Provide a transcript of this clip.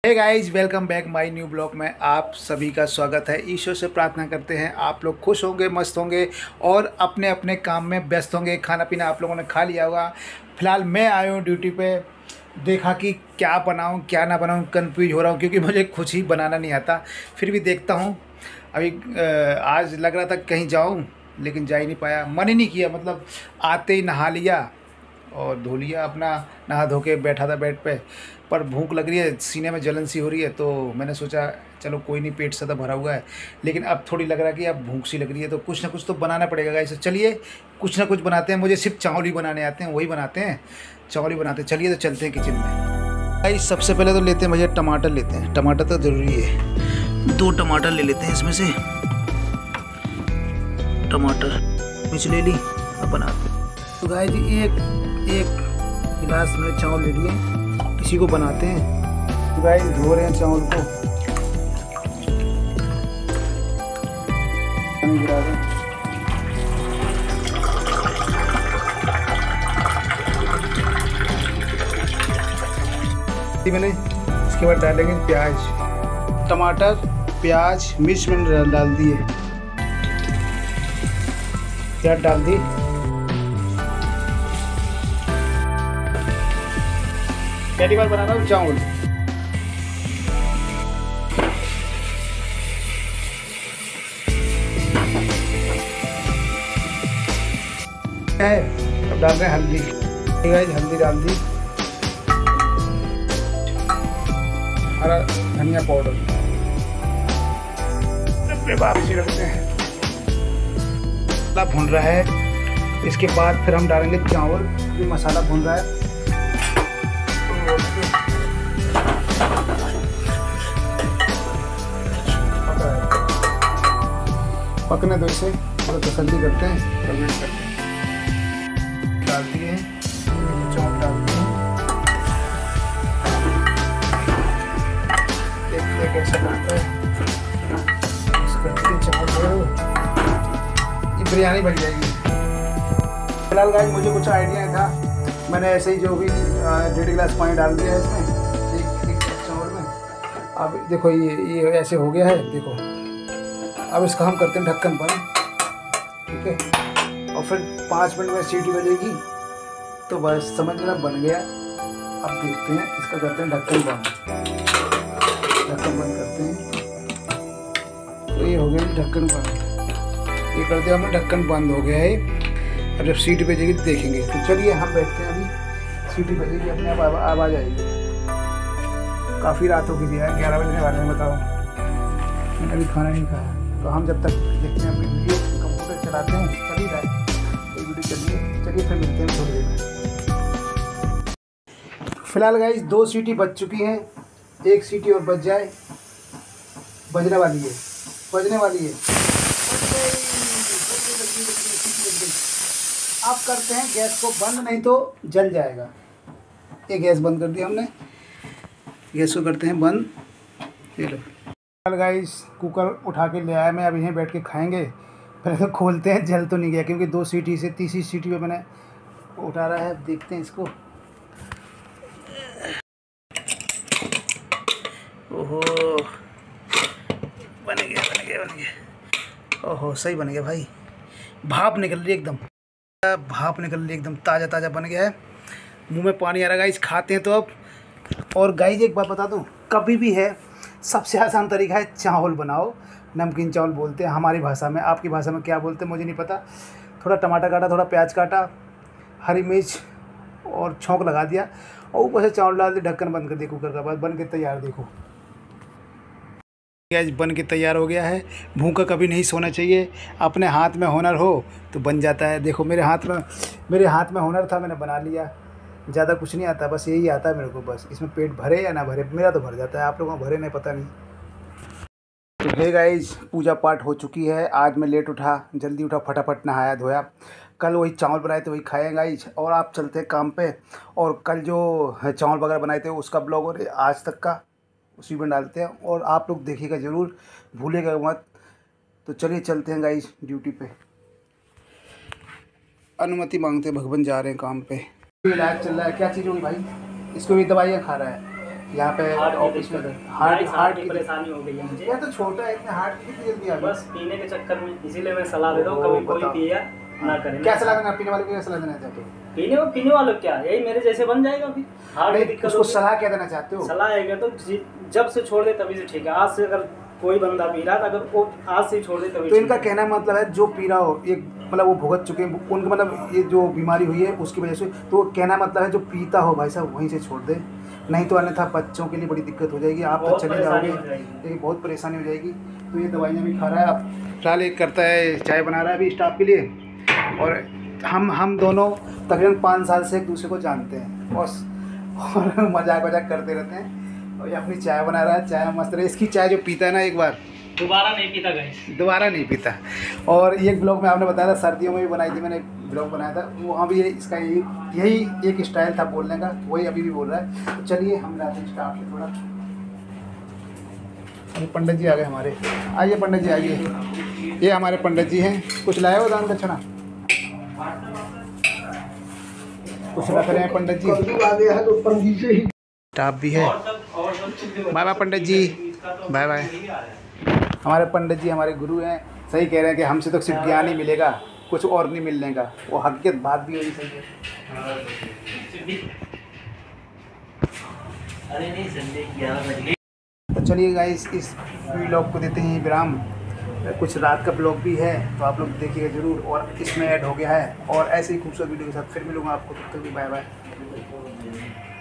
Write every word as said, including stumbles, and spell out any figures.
Hey guys, welcome back my new blog में आप सभी का स्वागत है। ईश्वर से प्रार्थना करते हैं आप लोग खुश होंगे, मस्त होंगे और अपने अपने काम में व्यस्त होंगे। खाना पीना आप लोगों ने खा लिया होगा। फिलहाल मैं आया हूँ ड्यूटी पे। देखा कि क्या बनाऊँ क्या ना बनाऊँ, कंफ्यूज हो रहा हूँ क्योंकि मुझे कुछ ही बनाना नहीं आता। फिर भी देखता हूँ। अभी आज लग रहा था कहीं जाऊँ, लेकिन जा ही नहीं पाया, मन ही नहीं किया। मतलब आते ही नहा लिया और धो लिया अपना, नहा धो के बैठा था बेड पे। पर भूख लग रही है, सीने में जलन सी हो रही है, तो मैंने सोचा चलो कोई नहीं, पेट से तो भरा हुआ है। लेकिन अब थोड़ी लग रहा है कि अब भूख सी लग रही है, तो कुछ ना कुछ तो बनाना पड़ेगा गाइस। चलिए कुछ ना कुछ बनाते हैं। मुझे सिर्फ चावल ही बनाने आते हैं, वही बनाते हैं, चावल ही बनाते हैं। चलिए तो चलते हैं किचन में। गाइस सबसे पहले तो लेते हैं भैया टमाटर लेते हैं। टमाटर तो ज़रूरी है, दो टमाटर ले लेते हैं इसमें से। टमाटर मिर्च ले ली, अब बनाते हैं। तो गाइस एक एक गिलास में चावल ले लिए, इसी को बनाते हैं। तो गाइस धो रहे हैं चावल को, पानी गिरा दें। मैंने इसके बाद डालेंगे प्याज, टमाटर, प्याज, मिर्च मैंने डाल दिए, प्याज डाल दी। पहली बार बना रहा हूँ चावल। है अब डाल रहे हैं हल्दी। हल्दी डाल दी, हरा धनिया पाउडर, वापसी रखते हैं। मसाला भून रहा है, इसके बाद फिर हम डालेंगे चावल। ये मसाला भून रहा है, पकने दो इसे, थोड़ा तसल्ली करते हैं, कमेंट करते हैं। डाल दिए चावल, डाल दिए, देखते हैं कैसा बनता है। चावल ये बिरयानी बन जाएगी। फिलहाल गाइस मुझे कुछ आइडिया था, मैंने ऐसे ही जो भी डेढ़ गिलास पानी डाल दिया है इसमें, एक एक चावल में। अब देखो ये ये ऐसे हो गया है, देखो। अब इसका हम करते हैं ढक्कन बंद, ठीक है। और फिर पाँच मिनट में सीटी बजेगी तो बस समझ लेना बन गया। अब देखते हैं, इसका करते हैं ढक्कन बंद। ढक्कन बंद करते हैं, तो ये हो गया ढक्कन बंद। ये कर दिया हमने, ढक्कन बंद हो गया है। अब जब सीटी बजेगी तो देखेंगे। तो चलिए हम बैठते हैं, अभी सीटी बजेगी अपने आप आवाज़ आएगी। काफ़ी रात हो गई है, ग्यारह बजने वाले हैं, बताओ। मैंने अभी खाना नहीं खाया, तो हम जब तक देखते हैं अपनी वीडियो, कंप्यूटर चलाते हैं, चली जाए कोई वीडियो चलिए। चलिए फिर मिलते हैं थोड़ी देर में। फिलहाल गाइस दो सीटी बज चुकी हैं, एक सीटी और बज जाए, बजने वाली है, बजने वाली है। अब करते हैं गैस को बंद, नहीं तो जल जाएगा। ये गैस बंद कर दिया हमने, गैस को करते हैं बंद। ये लो गाइस, कुकर उठा के ले आया मैं, अब यहीं बैठ के खाएंगे। पहले तो खोलते हैं, जल तो नहीं गया, क्योंकि दो सीटी से तीसरी सीटी पे मैंने उठा रहा है। देखते हैं इसको। ओहो बन गया बन गया बन गया ओहो सही बन गया भाई। भाप निकल रही है एकदम, भाप निकल रही है एकदम, ताज़ा ताज़ा बन गया है। मुंह में पानी आ रहा है गाइस, खाते हैं तो अब। और गाइस एक बात बता दूं, कभी भी है सबसे आसान तरीका है, चावल बनाओ। नमकीन चावल बोलते हैं हमारी भाषा में, आपकी भाषा में क्या बोलते हैं मुझे नहीं पता। थोड़ा टमाटर काटा, थोड़ा प्याज काटा, हरी मिर्च और छौंक लगा दिया, और ऊपर से चावल डाल दिया, ढक्कन बंद कर दिया कुकर का। बाद बन के तैयार, देखो गैस बन के तैयार हो गया है। भूखा कभी नहीं सोना चाहिए, अपने हाथ में हुनर हो तो बन जाता है। देखो मेरे हाथ में मेरे हाथ में हुनर था, मैंने बना लिया। ज़्यादा कुछ नहीं आता, बस यही आता है मेरे को। बस इसमें पेट भरे या ना भरे, मेरा तो भर जाता है, आप लोगों को भरे नहीं पता नहीं। तो हे गाइस, पूजा पाठ हो चुकी है। आज मैं लेट उठा, जल्दी उठा, फटाफट नहाया धोया। कल वही चावल बनाए थे, वही खाए गाइस। और आप चलते हैं काम पे, और कल जो चावल वगैरह बनाए थे उसका ब्लॉग और आज तक का उसी में डालते हैं, और आप लोग देखिएगा ज़रूर, भूलिएगा मत। तो चलिए चलते हैं गाइस ड्यूटी पे। अनुमति मांगते, भगवान जा रहे हैं काम पे। इलाज चल रहा है, क्या चीज़ होगी भाई, इसको भी दवाइयाँ खा रहा है। यहाँ पे ऑफिस में हार्ट हार्ट की परेशानी हो गई है मुझे। ये तो छोटा है, इतने हार्ट की कितनी जल्दी आ गई? बस पीने के चक्कर में, इसीलिए मैं सलाह देता हूँ कभी कोई पिया ना करें। क्या सलाह देना पीने वाले को, क्या सलाह देना चाहते हो? पीने को पीने वालों क्या, यही मेरे जैसे बन जाएगा फिर हार्ट की दिक्कत। उसको सलाह क्या देना चाहते हो? सलाह है तो जब से छोड़ दे तभी से ठीक है। आज से अगर कोई बंदा पी रहा था, अगर वो आज से छोड़ दे तभी तो इनका कहना मतलब है जो पी रहा हो, एक मतलब वो भुगत चुके हैं उनको, मतलब ये जो बीमारी हुई है उसकी वजह से, तो कहना मतलब है जो पीता हो भाई साहब वहीं से छोड़ दे, नहीं तो अन्यथा बच्चों के लिए बड़ी दिक्कत हो जाएगी, आप तो चले जाओगे, ये बहुत परेशानी हो जाएगी। तो ये दवाइयाँ भी खा रहा है, अब फिलहाल एक करता है चाय बना रहा है अभी स्टाफ के लिए, और हम हम दोनों तकरीबन पाँच साल से एक दूसरे को जानते हैं और, और मजाक वजाक करते रहते हैं। और ये अपनी चाय बना रहा है, चाय मस्त रही, इसकी चाय जो पीता है ना एक बार दोबारा नहीं पीता गाइस, दोबारा नहीं पीता। और एक ब्लॉग में आपने बताया था, सर्दियों में भी बनाई थी मैंने, ब्लॉग बनाया था वो, अभी ये इसका यही यही एक स्टाइल था बोलने का, वही अभी भी बोल रहा है। तो चलिए हम लाते हैं स्टाफ से थोड़ा। अभी पंडित जी आ गए हमारे, आइए पंडित जी आइए, ये हमारे पंडित जी हैं। कुछ लाए हो दान दक्षिणा? कुछ रख रहे हैं पंडित जी, आ गया है तो पंडित जी ही स्टाफ भी है। Bye bye Pandit ji, bye bye. हमारे पंडित जी हमारे गुरु हैं, सही कह रहे हैं कि हमसे तो सिर्फ ज्ञान ही मिलेगा, कुछ और नहीं मिलने का, वो हकीकत बात भी होगी, सही है। तो चलिए गाइस इस व्लॉग को देते हैं विराम, कुछ रात का ब्लॉग भी है तो आप लोग देखिएगा ज़रूर, और इसमें ऐड हो गया है, और ऐसे ही खूबसूरत वीडियो के साथ फिर मिलूँगा आपको, तब तक भी बाय बाय।